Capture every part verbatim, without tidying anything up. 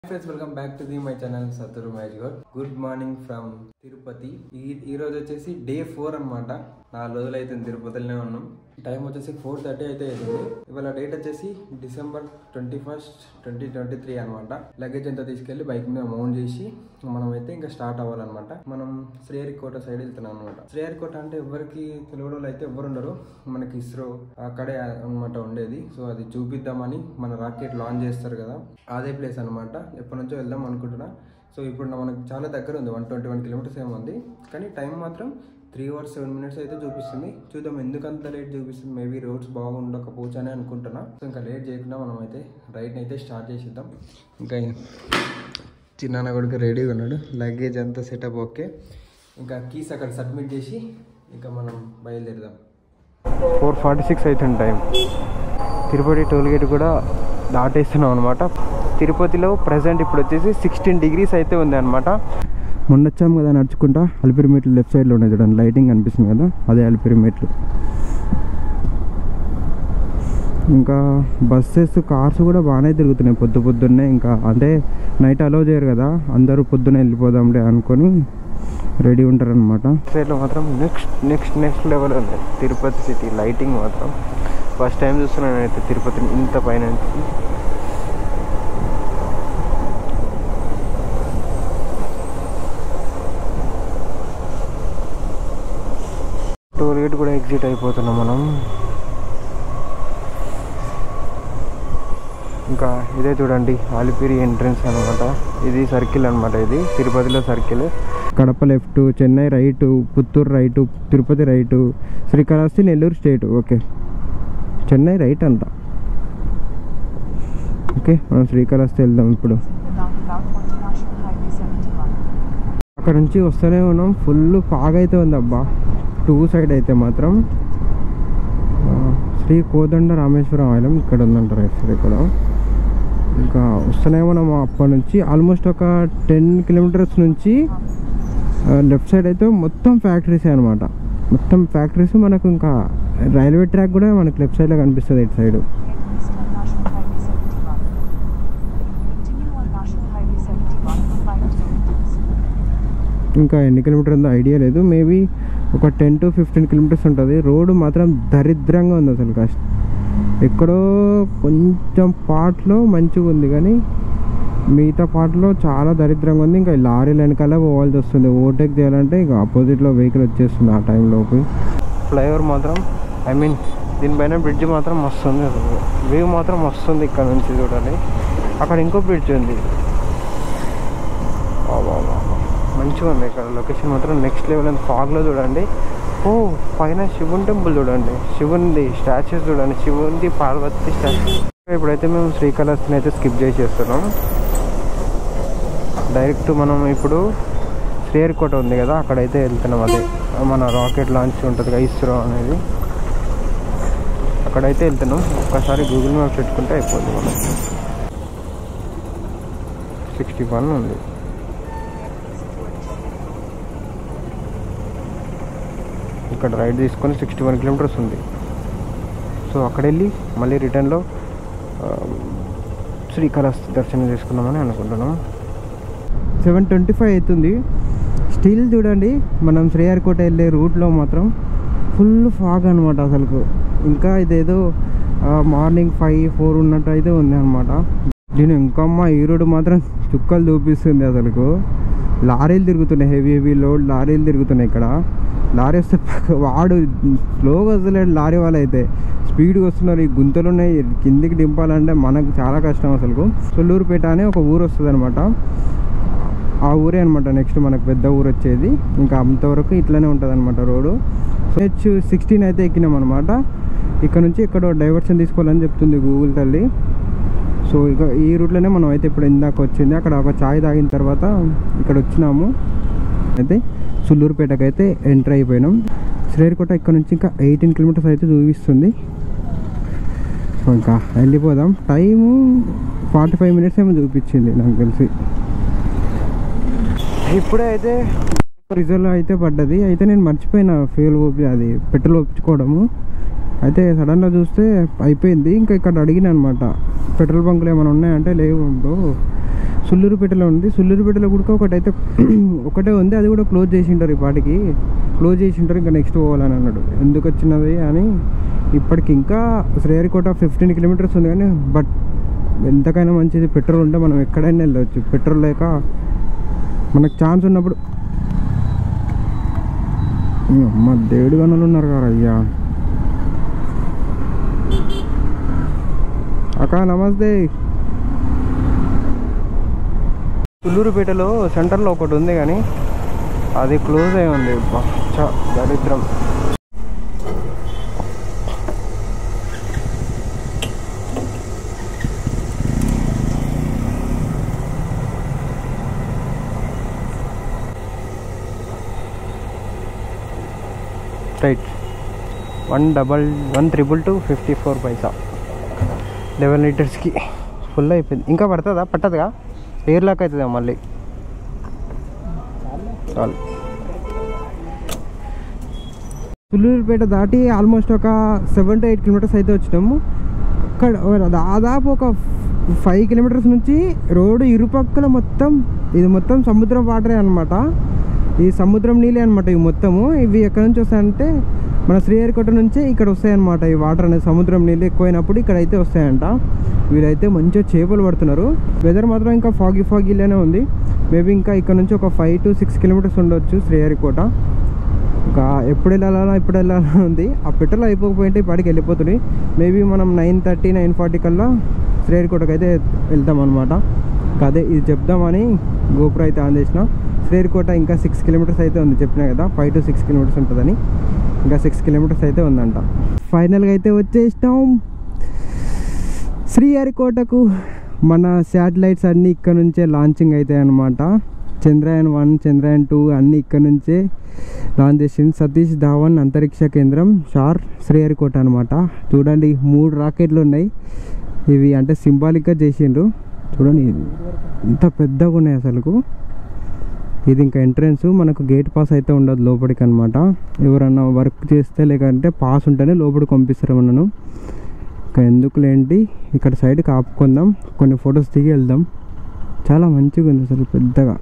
Friends, welcome back to the my channel Saturu Magic. Good morning from Tirupati. ఈ రోజు వచ్చేసి day four అనమాట. నాలుగు రోజులు అయితే తిరుపతిలోనే ఉన్నాం. టైం వచ్చేసి ఫోర్ థర్టీ అయితే అవుతుంది. ఇవాళ డేట్ వచ్చేసి December twenty first twenty twenty three అనమాట. లగేజ్ అంతా తీసుకెళ్లి బైక్ మీద మౌంట్ చేసి మనం అయితే ఇంకా స్టార్ట్ అవ్వాలన్నమాట. మనం శ్రీహరికోట సైడ్ వెళ్తున్నాం అనమాట. శ్రీహరికోట అంటే ఎవరికి తెలియడం అయితే ఎవరు ఉండరు, మనకి ఇస్రో అక్కడే అనమాట ఉండేది. సో అది చూపిద్దామని మన రాకెట్ లాంచ్ చేస్తారు కదా, అదే ప్లేస్ అనమాట. ఎప్పటి నుంచో వెళ్దాం అనుకుంటున్నా. సో ఇప్పుడు మనకు చాలా దగ్గర ఉంది, వన్ ట్వంటీ వన్ కిలోమీటర్స్ ఏమో ఉంది. కానీ టైం మాత్రం త్రీ అవర్స్ సెవెన్ మినిట్స్ అయితే చూపిస్తుంది. చూద్దాం ఎందుకంత లేట్ చూపిస్తుంది. మేబీ రోడ్స్ బాగుండకపోవచ్చు అని అనుకుంటున్నా. సో ఇంకా లేట్ చేయకుండా మనం అయితే రైడ్ని అయితే స్టార్ట్ చేసిద్దాం. ఇంకా చిన్న కొడుకు రెడీగా ఉన్నాడు, లగేజ్ అంతా సెటప్ ఓకే. ఇంకా కీస్ అక్కడ సబ్మిట్ చేసి ఇంకా మనం బయలుదేరుదాం. ఫోర్ ఫార్టీ సిక్స్ అవుతుంది టైం. తిరుపతి టోల్గేట్ కూడా దాటేస్తున్నాం అనమాట. తిరుపతిలో ప్రజెంట్ ఇప్పుడు వచ్చేసి సిక్స్టీన్ డిగ్రీస్ అయితే ఉంది అనమాట. మొన్న వచ్చాము కదా నడుచుకుంటా, అలిపిరి మెట్లు లెఫ్ట్ సైడ్లో ఉన్నాయి చూడండి, లైటింగ్ కనిపిస్తుంది కదా, అదే అలిపిరి మెట్లు. ఇంకా బస్సెస్ కార్స్ కూడా బాగానే తిరుగుతున్నాయి పొద్దు పొద్దున్నే. ఇంకా అంటే నైట్ అలో చేయరు కదా, అందరూ పొద్దున్నే వెళ్ళిపోదాంలే అనుకొని రెడీ ఉంటారు అనమాట. సైడ్లో మాత్రం నెక్స్ట్ నెక్స్ట్ నెక్స్ట్ లెవెల్ ఉంది తిరుపతి సిటీ లైటింగ్ మాత్రం. ఫస్ట్ టైం చూస్తున్నాను అయితే తిరుపతిని ఇంత పైన. టోల్గేట్ కూడా ఎగ్జిట్ అయిపోతున్నాం మనం. ఇంకా ఇదే చూడండి అలిపిరి ఎంట్రన్స్ అనమాట. ఇది సర్కిల్ అనమాట, ఇది తిరుపతిలో circle. Kadapa left, Chennai right, Puttur right, Tirupati right, Srikalahasti Nellore straight. Okay, Chennai right అంట. ఓకే, మనం శ్రీకాళహస్తి వెళ్దాం ఇప్పుడు. అక్కడ నుంచి వస్తూనే ఉన్నాం, ఫుల్ ఫాగ్ అయితే ఉంది అబ్బా టూ సైడ్ అయితే మాత్రం. శ్రీ కోదండ రామేశ్వరం ఆలయం ఇక్కడ ఉందంటారు యాక్చువల్లీ ఇక్కడ. ఇంకా వస్తూనే మనం అప్పటి నుంచి ఆల్మోస్ట్ ఒక టెన్ కిలోమీటర్స్ నుంచి లెఫ్ట్ సైడ్ అయితే మొత్తం ఫ్యాక్టరీసే అనమాట. మొత్తం ఫ్యాక్టరీస్. మనకు ఇంకా రైల్వే ట్రాక్ కూడా మనకు లెఫ్ట్ సైడ్లో కనిపిస్తుంది ఇటు సైడ్. ఇంకా ఎన్ని కిలోమీటర్ ఉందో ఐడియా లేదు, మేబీ ఒక టెన్ టు ఫిఫ్టీన్ కిలోమీటర్స్ ఉంటుంది. రోడ్డు మాత్రం దరిద్రంగా ఉంది అసలు. కష్ట ఎక్కడో కొంచెం పార్ట్లో మంచిగా ఉంది కానీ మిగతా పార్ట్లో చాలా దరిద్రంగా ఉంది. ఇంకా లారీలు వెనకాల పోవాల్సి వస్తుంది, ఓవర్టేక్ చేయాలంటే ఇంకా ఆపోజిట్లో వెహికల్ వచ్చేస్తుంది ఆ టైంలోకి. ఫ్లైఓవర్ మాత్రం ఐ మీన్ దీనిపైన బ్రిడ్జ్ మాత్రం వస్తుంది, వ్యూ మాత్రం వస్తుంది ఇక్కడ నుంచి చూడాలి. అక్కడ ఇంకో బ్రిడ్జ్ ఉంది, మంచిగా ఉంది ఇక్కడ లొకేషన్ మాత్రం నెక్స్ట్ లెవెల్. అండ్ ఫాగ్లో చూడండి, ఓ పైన శివుని టెంపుల్ చూడండి, శివునిది స్టాచ్యూస్ చూడండి, శివునిది పార్వతి స్టాచ్యూ. ఇప్పుడైతే మేము శ్రీకాళహస్తిని అయితే స్కిప్ చేసేస్తున్నాం. డైరెక్ట్ మనం ఇప్పుడు శ్రీహరికోట ఉంది కదా అక్కడైతే వెళ్తున్నాం. అదే మన రాకెట్ లాంచ్ ఉంటుంది కదా ఇస్రో అనేది, అక్కడైతే వెళ్తున్నాం. ఒక్కసారి గూగుల్ మ్యాప్స్ పెట్టుకుంటే అయిపోతుంది. మనం సిక్స్టీ వన్ ఉంది. ఇక్కడ రైడ్ తీసుకొని సిక్స్టీ వన్ కిలోమీటర్స్ ఉంది. సో అక్కడ వెళ్ళి మళ్ళీ రిటర్న్లో శ్రీకాళహస్తి దర్శనం చేసుకుందామని అనుకుంటున్నాం. సెవెన్ ట్వంటీ ఫైవ్ అవుతుంది. స్టిల్ చూడండి మనం శ్రీహరికోట వెళ్ళే రూట్లో మాత్రం ఫుల్ ఫాగ్ అనమాట అసలు. ఇంకా ఇదేదో మార్నింగ్ ఫైవ్ ఫోర్ ఉన్నట్టు అయితే ఉంది అనమాట. దీని ఇంకమ్మ ఈ రోడ్డు మాత్రం చుక్కలు చూపిస్తుంది అసలు. లారీలు తిరుగుతున్నాయి, హెవీ హెవీ లోడ్ లారీలు తిరుగుతున్నాయి ఇక్కడ. లారీ వస్తే వాడు స్లోగా వస్తలేడు, లారీ వాళ్ళు అయితే స్పీడ్గా వస్తున్నారు. ఈ గుంతలు ఉన్నాయి, కిందికి దింపాలంటే మనకు చాలా కష్టం అసలు. సొల్లూరుపేట అనే ఒక ఊరు వస్తుంది అనమాట, ఆ ఊరే అనమాట నెక్స్ట్ మనకు పెద్ద ఊరు వచ్చేది. ఇంకా అంతవరకు ఇట్లనే ఉంటుంది అనమాట రోడ్డు. హెచ్ సిక్స్టీన్ అయితే ఎక్కినాం అనమాట. ఇక్కడ నుంచి ఇక్కడ డైవర్షన్ తీసుకోవాలని చెప్తుంది గూగుల్ తల్లి. సో ఇక ఈ రూట్లోనే మనం అయితే ఇప్పుడు ఇందాక వచ్చింది. అక్కడ ఒక ఛాయ్ తాగిన తర్వాత ఇక్కడ వచ్చినాము. అయితే సొల్లూరుపేటకు అయితే ఎంటర్ అయిపోయినాం. శ్రీహరికోట ఇక్కడ నుంచి ఇంకా ఎయిటీన్ కిలోమీటర్స్ అయితే చూపిస్తుంది. సో ఇంకా వెళ్ళిపోదాం. టైము ఫార్టీ ఫైవ్ మినిట్స్ ఏమో చూపించింది నాకు తెలిసి. ఇప్పుడే అయితే రిజల్ట్ అయితే పడ్డది. అయితే నేను మర్చిపోయిన ఫ్యూల్ ఓపి అది పెట్రోల్ ఒప్పించుకోవడము. అయితే సడన్గా చూస్తే అయిపోయింది. ఇంకా ఇక్కడ అడిగిన అనమాట, పెట్రోల్ బంకులు ఏమైనా ఉన్నాయంటే లేవు బ్రో, సుల్లూరుపేటలో ఉంది. సుల్లూరుపేటలో కూడా ఒకటైతే ఒకటే ఉంది, అది కూడా క్లోజ్ చేసింటారు. ఈ పాటికి క్లోజ్ చేసింటారు, ఇంకా నెక్స్ట్ పోవాలని అన్నాడు. ఎందుకు వచ్చినది అని ఇప్పటికి ఇంకా శ్రీహరికోట ఫిఫ్టీన్ కిలోమీటర్స్ ఉంది కానీ, బట్ ఎంతకైనా మంచిది పెట్రోల్ ఉంటే మనం ఎక్కడైనా వెళ్ళవచ్చు. పెట్రోల్ లేక మనకు ఛాన్స్ ఉన్నప్పుడు అమ్మ దేవుడి గనులు ఉన్నారు కదా అయ్యా. అక్క నమస్తే. సుల్లూరుపేటలో సెంటర్లో ఒకటి ఉంది కానీ అది క్లోజ్ అయి ఉంది. దరిద్రం. Right one double one triple two fifty four పైసా లెవెన్ లీటర్స్కి ఫుల్ అయిపోయింది. ఇంకా పడుతుందా? పట్టదుగా, ఎయిర్ లాక్ అవుతుందా మళ్ళీ. చాలు. సుల్లూరుపేట దాటి ఆల్మోస్ట్ ఒక సెవెన్ టు ఎయిట్ కిలోమీటర్స్ అయితే వచ్చినాము. అక్కడ దాదాపు ఒక ఫైవ్ కిలోమీటర్స్ నుంచి రోడ్డు ఇరుపక్కల మొత్తం ఇది మొత్తం సముద్రం వాటరే అనమాట. ఈ సముద్రం నీళ్ళే అనమాట ఇవి మొత్తము. ఇవి ఎక్కడి నుంచి వస్తాయంటే మన శ్రీహరికోట నుంచే ఇక్కడ వస్తాయన్నమాట. ఈ వాటర్ అనేది సముద్రం నీళ్ళు ఎక్కువైనప్పుడు ఇక్కడ అయితే వస్తాయంట. వీరైతే మంచిగా చేపలు పడుతున్నారు. వెదర్ మాత్రం ఇంకా ఫాగీ ఫాగీలోనే ఉంది. మేబీ ఇంకా ఇక్కడ నుంచి ఒక ఫైవ్ టు సిక్స్ కిలోమీటర్స్ ఉండొచ్చు శ్రీహరికోట. ఇంకా ఎప్పుడు వెళ్ళాలా ఇప్పుడు వెళ్ళాలా ఉంది. ఆ పెట్రోల్ అయిపోకపోయింటే ఇప్పటికి వెళ్ళిపోతుంది. మేబీ మనం నైన్ థర్టీ నైన్ ఫార్టీ కల్లా శ్రీహరికోటకి అయితే వెళ్తాం అనమాట. అదే ఇది చెప్దామని గోపురం అయితే ఆన్ చేసిన. శ్రీహరికోట ఇంకా సిక్స్ కిలోమీటర్స్ అయితే ఉంది, చెప్పినా కదా ఫైవ్ టు సిక్స్ కిలోమీటర్స్ ఉంటుందని. ఇంకా సిక్స్ కిలోమీటర్స్ అయితే ఉందంట. ఫైనల్గా అయితే వచ్చేసినాం శ్రీహరికోటకు. మన శాటిలైట్స్ అన్నీ ఇక్కడ నుంచే లాంచింగ్ అవుతాయి అన్నమాట. చంద్రయాన్ వన్ చంద్రయాన్ టూ అన్నీ ఇక్కడ నుంచే లాంచ్ చేసింది సతీష్ ధావన్ అంతరిక్ష కేంద్రం షార్ శ్రీహరికోట అనమాట. చూడండి మూడు రాకెట్లు ఉన్నాయి. ఇవి అంటే సింబాలిక్గా చేసిండ్రు. చూడండి ఎంత పెద్దగా ఉన్నాయి అసలుకు. ఇది ఇంకా ఎంట్రన్స్, మనకు గేట్ పాస్ అయితే ఉండదు లోపలికి అనమాట. ఎవరన్నా వర్క్ చేస్తే లేకంటే పాస్ ఉంటేనే లోపలికి పంపిస్తారు మనను. ఇంకా ఎందుకులేంటి ఇక్కడ సైడ్కి ఆపుకుందాం, కొన్ని ఫొటోస్ దిగి వెళ్దాం. చాలా మంచిగా ఉంది అసలు పెద్దగా.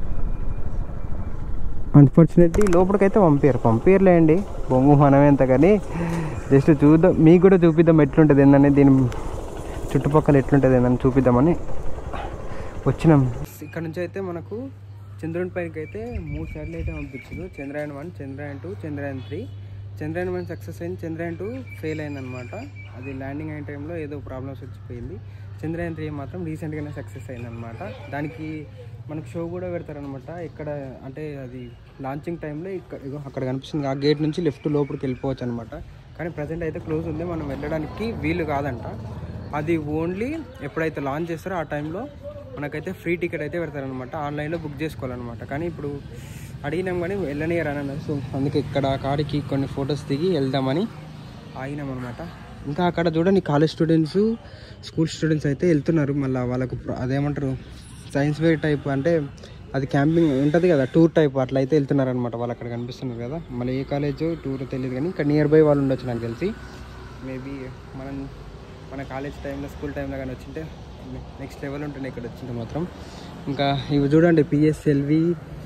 అన్ఫార్చునేట్లీ లోపలికైతే పంపారు పంపారులేండి బొమ్మ మనమేంత, కానీ జస్ట్ చూద్దాం, మీకు కూడా చూపిద్దాం ఎట్లుంటుంది ఏంటనేది, దీని చుట్టుపక్కల ఎట్లుంటుంది ఏందని చూపిద్దామని వచ్చినాం. ఇక్కడ నుంచి అయితే మనకు చంద్రుని పైకి అయితే మూడు సార్లు అయితే పంపించారు. Chandrayaan one Chandrayaan two Chandrayaan three. Chandrayaan one success అయింది, చంద్రయాన్ టూ ఫెయిల్ అయిందనమాట. అది ల్యాండింగ్ అయిన టైంలో ఏదో ప్రాబ్లమ్స్ వచ్చిపోయింది. చంద్రయాన్ త్రీ మాత్రం రీసెంట్గానే సక్సెస్ అయిందనమాట. దానికి మనకు షో కూడా పెడతారనమాట. ఇక్కడ అంటే అది లాంచింగ్ టైంలో ఇక్కడ అక్కడ కనిపిస్తుంది ఆ గేట్ నుంచి లెఫ్ట్ లోపలికి వెళ్ళిపోవచ్చు అనమాట. కానీ ప్రజెంట్ అయితే క్లోజ్ ఉంది, మనం వెళ్ళడానికి వీలు కాదంట. అది ఓన్లీ ఎప్పుడైతే లాంచ్ చేస్తారో ఆ టైంలో మనకైతే ఫ్రీ టికెట్ అయితే పెడతారనమాట. ఆన్లైన్లో బుక్ చేసుకోవాలన్నమాట. కానీ ఇప్పుడు అడిగినాం కానీ వెళ్ళనియరు అని అన్నారు. సో అందుకే ఇక్కడ కాడికి కొన్ని ఫొటోస్ దిగి వెళ్దామని ఆగినాం అనమాట. ఇంకా అక్కడ చూడండి కాలేజ్ స్టూడెంట్స్ స్కూల్ స్టూడెంట్స్ అయితే వెళ్తున్నారు. మళ్ళీ వాళ్ళకు అదేమంటారు సైన్స్ ఫేర్ టైప్, అంటే అది క్యాంపింగ్ ఉంటుంది కదా టూర్ టైప్, అట్లా అయితే వెళ్తున్నారు అనమాట. వాళ్ళు అక్కడ కనిపిస్తున్నారు కదా. మళ్ళీ ఏ కాలేజ్ టూర్ తెలియదు కానీ ఇక్కడ నియర్ బై వాళ్ళు ఉండొచ్చు నాకు తెలిసి. మేబీ మనం మన కాలేజ్ టైంలో స్కూల్ టైంలో కానీ వచ్చింటే నెక్స్ట్ లెవెల్ ఉంటుంది ఇక్కడ వచ్చింటే మాత్రం. ఇంకా ఇవి చూడండి పిఎస్ఎల్వి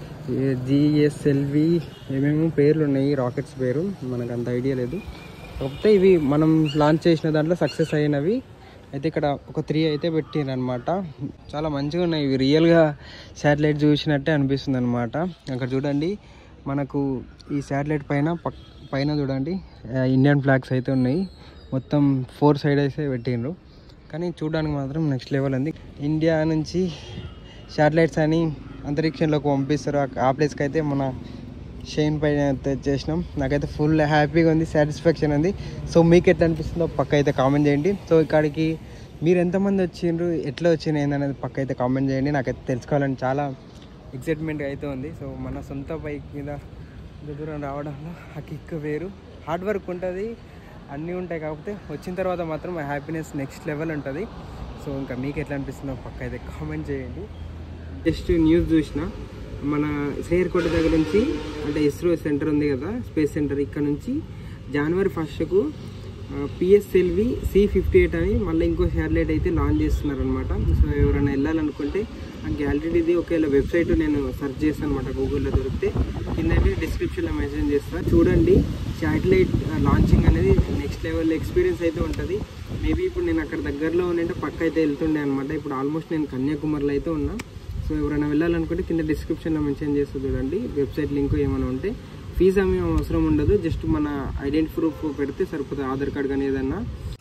జిఎస్ఎల్వి ఏమేమో పేర్లు ఉన్నాయి, రాకెట్స్ పేరు మనకు అంత ఐడియా లేదు. కాకపోతే ఇవి మనం లాంచ్ చేసిన దాంట్లో సక్సెస్ అయినవి అయితే ఇక్కడ ఒక త్రీ అయితే పెట్టిరు అనమాట. చాలా మంచిగా ఉన్నాయి ఇవి, రియల్గా శాటిలైట్ చూసినట్టే అనిపిస్తుంది అనమాట. అక్కడ చూడండి మనకు ఈ శాటిలైట్ పైన పక్ పైన చూడండి ఇండియన్ ఫ్లాగ్స్ అయితే ఉన్నాయి. మొత్తం ఫోర్ సైడ్ అయితే పెట్టిండ్రు, కానీ చూడడానికి మాత్రం నెక్స్ట్ లెవెల్ ఉంది. ఇండియా నుంచి శాటిలైట్స్ అని అంతరిక్షంలోకి పంపిస్తారు. ఆ ప్లేస్కి అయితే మన షైన్ పైన చేసినాం. నాకైతే ఫుల్ హ్యాపీగా ఉంది, సాటిస్ఫాక్షన్ ఉంది. సో మీకు ఎట్లా అనిపిస్తుందో పక్క అయితే కామెంట్ చేయండి. సో ఇక్కడికి మీరు ఎంతమంది వచ్చిండ్రు, ఎట్లా వచ్చింది ఏందనేది పక్క అయితే కామెంట్ చేయండి. నాకైతే తెలుసుకోవాలని చాలా ఎక్సైట్మెంట్గా అయితే ఉంది. సో మన సొంత బైక్ మీద దూరం రావడంలో ఆ కిక్ వేరు, హార్డ్ వర్క్ ఉంటుంది, అన్నీ ఉంటాయి. కాకపోతే వచ్చిన తర్వాత మాత్రం ఆ హ్యాపీనెస్ నెక్స్ట్ లెవెల్ ఉంటుంది. సో ఇంకా మీకు ఎట్లా అనిపిస్తుందో పక్క అయితే కామెంట్ చేయండి. జస్ట్ న్యూస్ చూసిన మన శ్రీహరికోట దగ్గర నుంచి, అంటే ఇస్రో సెంటర్ ఉంది కదా స్పేస్ సెంటర్, ఇక్కడ నుంచి జనవరి ఫస్ట్కు పిఎస్ఎల్వి సి ఫిఫ్టీ ఎయిట్ అని మళ్ళీ ఇంకో శాటిలైట్ అయితే లాంచ్ చేస్తున్నారు అనమాట. సో ఎవరైనా వెళ్ళాలనుకుంటే ఆ గ్యాలరీది ఒకవేళ వెబ్సైట్ నేను సెర్చ్ చేస్తాను అనమాట, గూగుల్లో దొరికితే కిందకి డిస్క్రిప్షన్లో మెన్షన్ చేస్తాను. చూడండి, శాటిలైట్ లాంచింగ్ అనేది నెక్స్ట్ లెవెల్ ఎక్స్పీరియన్స్ అయితే ఉంటుంది. మేబీ ఇప్పుడు నేను అక్కడ దగ్గరలో ఉంటే పక్క అయితే వెళ్తుండే అనమాట. ఇప్పుడు ఆల్మోస్ట్ నేను కన్యాకుమారిలో అయితే ఉన్నా. సో ఎవరైనా వెళ్ళాలనుకుంటే కింద డిస్క్రిప్షన్లో మెన్షన్ చేస్తూ చూడండి, వెబ్సైట్ లింక్ ఏమైనా ఉంటే. ఫీజు ఏమీ అవసరం ఉండదు, జస్ట్ మన ఐడెంటిటీ ప్రూఫ్ పెడితే సరిపోతుంది, ఆధార్ కార్డ్ కానీ ఏదన్నా.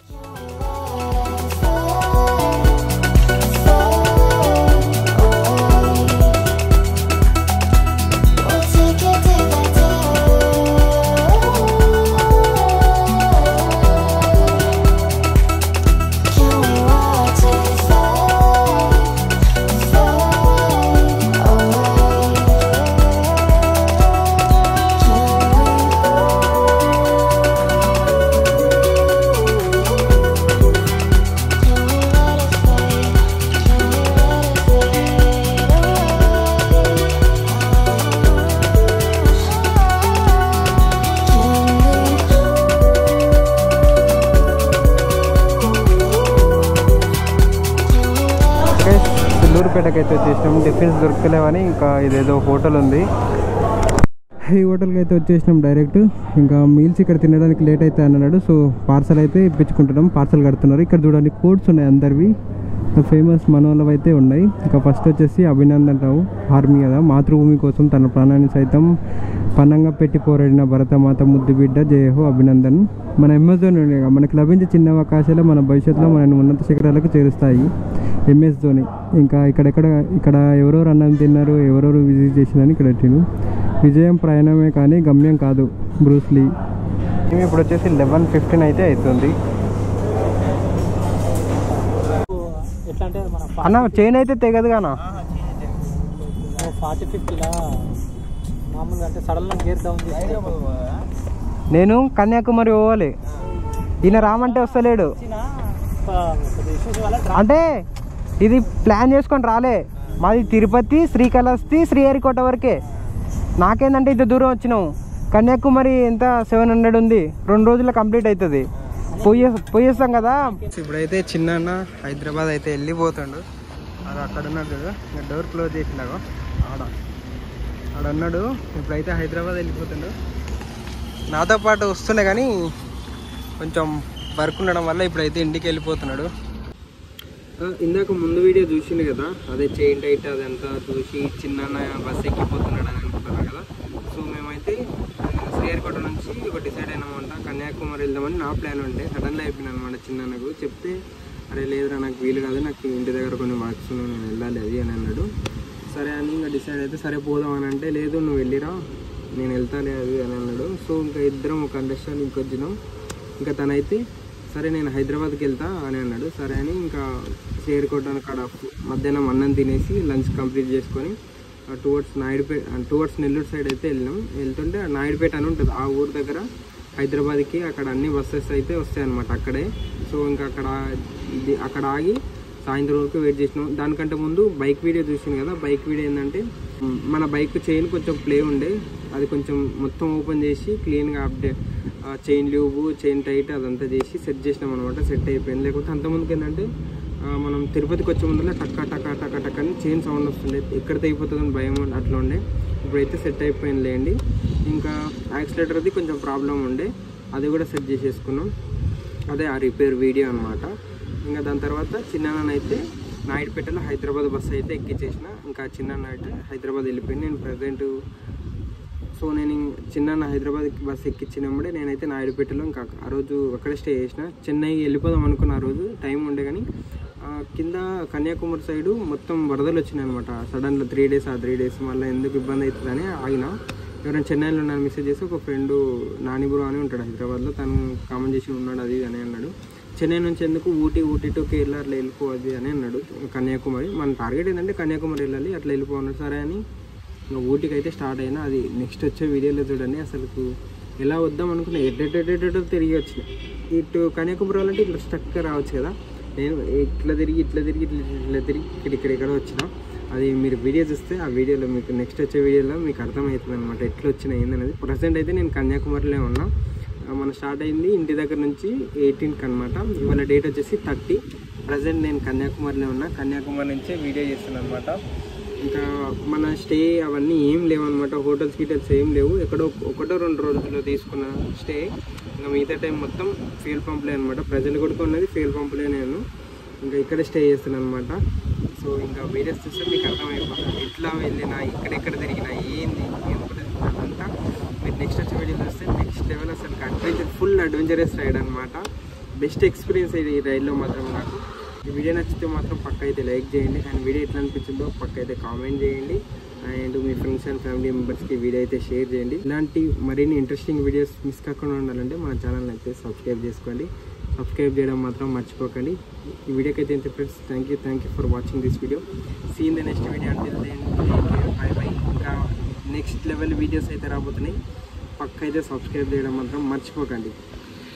సిల్లూరుపేటకి అయితే వచ్చేసినాం. టిఫిన్స్ దొరకలేవని ఇంకా ఇదేదో హోటల్ ఉంది, ఈ హోటల్కి అయితే వచ్చేసినాం డైరెక్ట్. ఇంకా మీల్స్ ఇక్కడ తినడానికి లేట్ అయితే అన్నాడు. సో పార్సల్ అయితే ఇప్పించుకుంటున్నాం, పార్సల్ కడుతున్నారు. ఇక్కడ చూడండి కోడ్స్ ఉన్నాయి అందరివి, ఫేమస్ మనోళ్ళవి అయితే ఉన్నాయి. ఇంకా ఫస్ట్ వచ్చేసి అభినందన్ రావు, ఆర్మీ కదా, మాతృభూమి కోసం తన ప్రాణాన్ని సైతం పన్నంగా పెట్టి పోరాడిన భరతమాత ముద్దు బిడ్డ జయహో అభినందన్. మన ఎంఎస్ ధోని మనకు లభించే చిన్న అవకాశాలు మన భవిష్యత్తులో మనల్ని ఉన్నత శిఖరాలకు చేరుస్తాయి. ఎంఎస్ ధోని. ఇంకా ఇక్కడెక్కడ ఇక్కడ ఎవరెవరు అన్నం తిన్నారు, ఎవరెవరు విజిట్ చేసినని ఇక్కడ పెట్టిను. విజయం ప్రయాణమే కానీ గమ్యం కాదు, బ్రూస్లీ. మేము ఇప్పుడు వచ్చేసి లెవెన్ ఫిఫ్టీన్ అయితే అవుతుంది. అన్న చైన్ అయితే తెగదు కానా, ఫార్టీ ఫిఫ్టీలా మామూలుగా అంటే సడన్గా గేర్ డౌన్ చేసి నేను కన్యాకుమారి పోవాలి, ఈయన రామంటే వస్తలేడు. అంటే ఇది ప్లాన్ చేసుకొని రాలే, మాది తిరుపతి, శ్రీకాళహస్తి, శ్రీహరికోట వరకే. నాకేందంటే ఇంత దూరం వచ్చినాం, కన్యాకుమారి ఎంత సెవెన్ హండ్రెడ్ ఉంది, రెండు రోజుల్లో కంప్లీట్ అవుతుంది. పోయే పోయేస్తాం కదా. ఇప్పుడైతే చిన్న హైదరాబాద్ అయితే వెళ్ళిపోతాడు. అది అక్కడ ఉన్నాడు కదా, డోర్ క్లోజ్ చేసినాగా ఆడ ఆడ అన్నాడు. ఇప్పుడైతే హైదరాబాద్ వెళ్ళిపోతాడు. నాతో పాటు వస్తుండే కానీ కొంచెం వర్క్ ఉండడం వల్ల ఇప్పుడైతే ఇంటికి వెళ్ళిపోతున్నాడు. ఇందాక ముందు వీడియో చూసిండు కదా, అదే చైన్ టైట్ అదంతా చూసి చిన్న బస్ ఎక్కిపోతున్నాడు అని అనుకుంటున్నాను కదా. సో మేమైతే శ్రీహరికోట నుంచి ఒక డిసైడ్ అయినామంట, కన్యాకుమారి వెళ్దామని నా ప్లాన్ ఉంటే సడన్గా అయిపోయింది అనమాట. చిన్నకు చెప్తే అరే లేదురా నాకు వీలు కాదు, నాకు ఇంటి దగ్గర కొన్ని వర్క్స్ నేను వెళ్ళాలి అది అని అన్నాడు. సరే అని ఇంకా డిసైడ్ అయితే సరే పోదాం అని అంటే, లేదు నువ్వు వెళ్ళిరా నేను వెళ్తాలే అది అని అన్నాడు. సో ఇంకా ఇద్దరం ఒక అండర్స్టాండింగ్కి వచ్చినాం. ఇంకా తనైతే సరే నేను హైదరాబాద్కి వెళ్తా అని అన్నాడు. సరే అని ఇంకా శ్రీహరికోట అక్కడ మధ్యాహ్నం అన్నం తినేసి లంచ్ కంప్లీట్ చేసుకొని towards Naidupeta towards Nellore side అయితే వెళ్ళినాం. వెళ్తుంటే నాయుడుపేట అని ఉంటుంది, ఆ ఊరు దగ్గర హైదరాబాద్కి అక్కడ అన్ని బస్సెస్ అయితే వస్తాయి అన్నమాట అక్కడే. సో ఇంకా అక్కడ అక్కడ ఆగి సాయంత్రం వరకు వెయిట్ చేసినాం. దానికంటే ముందు బైక్ వీడియో చూసాను కదా, బైక్ వీడియో ఏంటంటే మన బైక్ చైన్ కొంచెం ప్లే ఉండే, అది కొంచెం మొత్తం ఓపెన్ చేసి క్లీన్గా update chain lube chain tight అదంతా చేసి సెట్ చేసినాం అనమాట. సెట్ అయిపోయింది. లేకపోతే అంతకుముందుకు ఏంటంటే మనం తిరుపతికి వచ్చే ముందులో టక్క టక్క టక్క టక్ అని చైన్ సౌండ్ వస్తుండే, ఎక్కడ తెగిపోతుందని భయం అట్లా ఉండే. ఇప్పుడైతే సెట్ అయిపోయింది లేండి. ఇంకా యాక్సిలేటర్ అది కొంచెం ప్రాబ్లం ఉండే, అది కూడా సెట్ చేసేసుకున్నాం. అదే ఆ రిపేర్ వీడియో అనమాట. ఇంకా దాని తర్వాత చిన్ననైతే నాయుడుపేటలో హైదరాబాద్ బస్సు అయితే ఎక్కించేసిన. ఇంకా చిన్న అయితే హైదరాబాద్ వెళ్ళిపోయింది. నేను ప్రజెంట్ సో నేను చిన్న హైదరాబాద్ బస్సు ఎక్కించినప్పుడే నేనైతే నాయుడుపేటలో ఇంకా ఆ రోజు అక్కడే స్టే చేసిన. చెన్నై వెళ్ళిపోదాం అనుకున్న ఆ రోజు టైం ఉండే కానీ కింద కన్యాకుమారి సైడు మొత్తం వరదలు వచ్చినాయి అనమాట. సడన్గా త్రీ డేస్ ఆ త్రీ డేస్ మళ్ళీ ఎందుకు ఇబ్బంది అవుతుందని ఆగిన. ఎవరైనా చెన్నైలో ఉన్నాను మెసేజ్ చేసి ఒక ఫ్రెండ్ నాని బ్రో అని ఉంటాడు హైదరాబాద్లో, తను కామెంట్ చేసి ఉన్నాడు అది అని అన్నాడు. చెన్నై నుంచి ఎందుకు ఊటీ ఊటీ టు కేరళ అట్లా వెళ్ళిపోవద్ది అని అన్నాడు. కన్యాకుమారి మన టార్గెట్ ఏంటంటే కన్యాకుమారి వెళ్ళాలి, అట్లా వెళ్ళిపో అన్నాడు. సరే అని ఇంకా ఊటీకి అయితే స్టార్ట్ అయినా. అది నెక్స్ట్ వచ్చే వీడియోలో చూడండి. అసలు ఎలా వద్దాం అనుకున్నా ఎట్టెటెటెటో తిరిగి వచ్చినాయి. ఇటు కన్యాకుమారి వాళ్ళంటే ఇట్లా స్టక్గా రావచ్చు కదా, నేను ఇట్లా తిరిగి ఇట్లా తిరిగి ఇట్లా ఇట్లా తిరిగి ఇక్కడ ఇక్కడ ఇక్కడ వచ్చిన. అది మీరు వీడియో చూస్తే ఆ వీడియోలో మీకు నెక్స్ట్ వచ్చే వీడియోలో మీకు అర్థమవుతుంది అనమాట ఎట్లా వచ్చినా ఏందనేది. ప్రజెంట్ అయితే నేను కన్యాకుమారిలో ఉన్నా. మనం స్టార్ట్ అయింది ఇంటి దగ్గర నుంచి ఎయిటీన్కి అనమాట. ఇవాళ డేట్ వచ్చేసి థర్టీ. ప్రజెంట్ నేను కన్యాకుమారిలో ఉన్నా. కన్యాకుమారి నుంచే వీడియో చేస్తున్నాను అనమాట. ఇంకా మన స్టే అవన్నీ ఏం లేవు అనమాట. హోటల్స్ గీటల్స్ ఏం లేవు. ఎక్కడో ఒకటో రెండు రోజుల్లో తీసుకున్న స్టే. ఇంకా మిగతా టైం మొత్తం ఫ్యూల్ పంపులే అనమాట. ప్రజెంట్ కూడా ఉన్నది ఫ్యూల్ పంపులే. నేను ఇంకా ఇక్కడే స్టే చేస్తున్నాను అనమాట. సో ఇంకా వీడియోస్ చూస్తే మీకు అర్థమైపోతుంది ఎట్లా వెళ్ళినా, ఇక్కడెక్కడ తిరిగినా, ఏంది అంతా మీరు నెక్స్ట్ వచ్చే వీడియో చూస్తే నెక్స్ట్ లెవెల్ అసలు అడ్వెంచర్, ఫుల్ అడ్వెంచరస్ రైడ్ అనమాట. బెస్ట్ ఎక్స్పీరియన్స్ ఇది ఈ రైడ్లో మాత్రం నాకు. ఈ వీడియో నచ్చితే మాత్రం పక్క అయితే లైక్ చేయండి. అండ్ వీడియో ఎట్లా అనిపించిందో పక్క అయితే కామెంట్ చేయండి. అండ్ మీ ఫ్రెండ్స్ అండ్ ఫ్యామిలీ మెంబర్స్కి వీడియో అయితే షేర్ చేయండి. ఇలాంటి మరిన్ని ఇంట్రెస్టింగ్ వీడియోస్ మిస్ కాకుండా ఉండాలంటే మన ఛానల్ అయితే సబ్స్క్రైబ్ చేసుకోండి. సబ్స్క్రైబ్ చేయడం మాత్రం మర్చిపోకండి. ఈ వీడియోకి అయితే ఇంత friends. Thank you thank you for watching this video. See in the next video. అంటే బై బై. ఇంకా నెక్స్ట్ లెవెల్ వీడియోస్ అయితే రాబోతున్నాయి. పక్క అయితే సబ్స్క్రైబ్ చేయడం మాత్రం మర్చిపోకండి.